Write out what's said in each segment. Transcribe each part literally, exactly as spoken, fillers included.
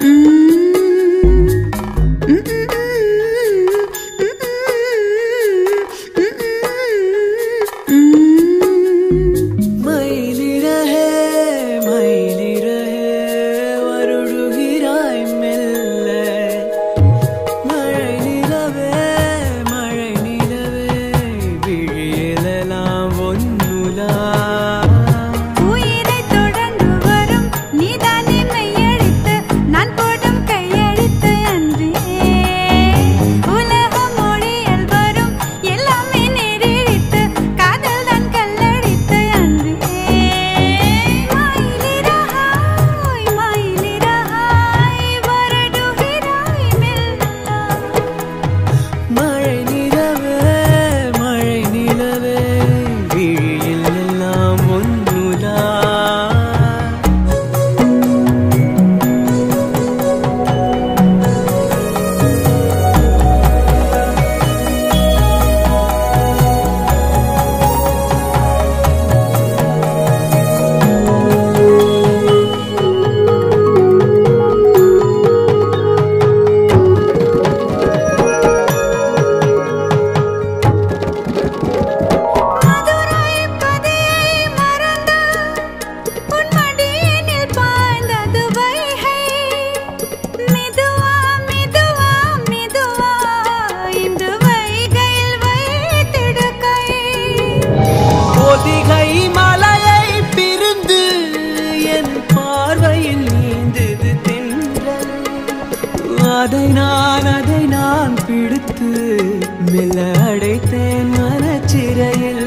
அதை நான் அதை நான் பிடித்து மெல்ல அடைத்தேன் மனச்சிறையில்.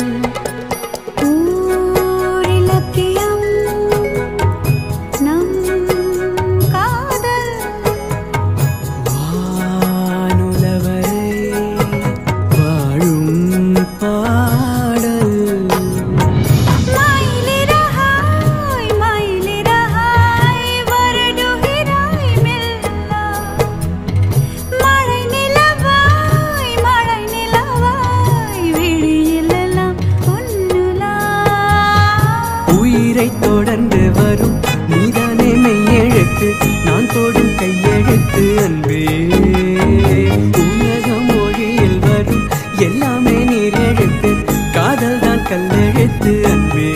ஊரிலக்கியம் நம் காதல் வானுலவரை வாழும் பாடல். மயிலிறகாய் மயிலிறகாய் வருடுகிறாய் மெல்ல மழை நிலவாய் மழை நிலவாய் விழியிலெல்லாம் பொன்னுலா. உயிரை தொடர்ந்து வரும் நீதானே மெய்யெழுத்து, நான் போடும் கையெழுத்து அன்பே. உலக மொழியில் வரும் எல்லாமே நீர் எழுத்து, காதல் தான் கல்லெழுத்து அன்பே.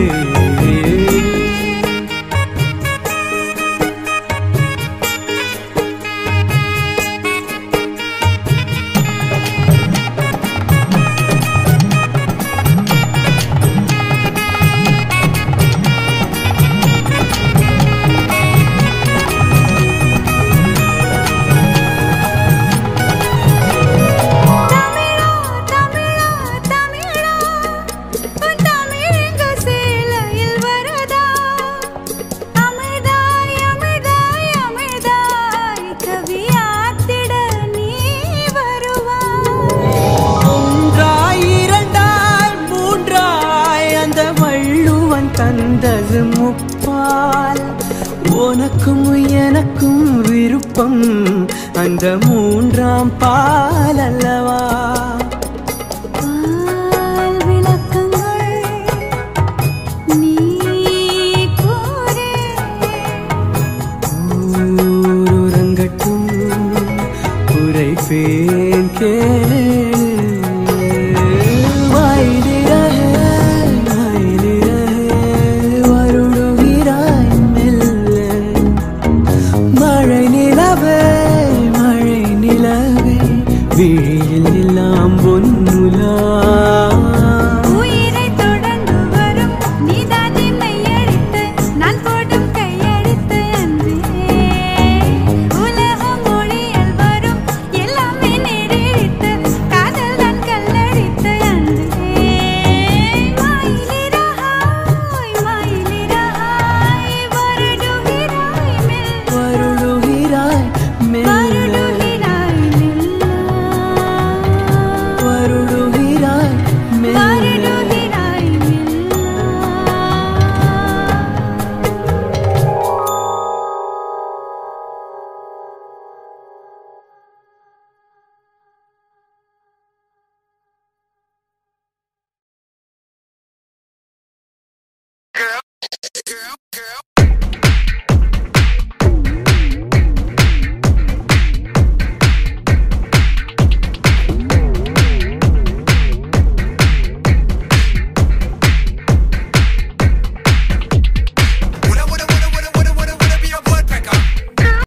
தமிழா தமிழா தமிழா உன் தமிழெங்க சேலையில் வரதா. அமிர்தாய் அமிர்தாய் அமிர்தாய் கவியாத்திட நீ வருவாய். ஒன்றாய் இரண்டாய் மூன்றாய் அந்த வள்ளுவன் தந்தது முப்பால். உனக்கும் எனக்கும் விருப்பம் அந்த மூன்றாம் பால் அல்லவா.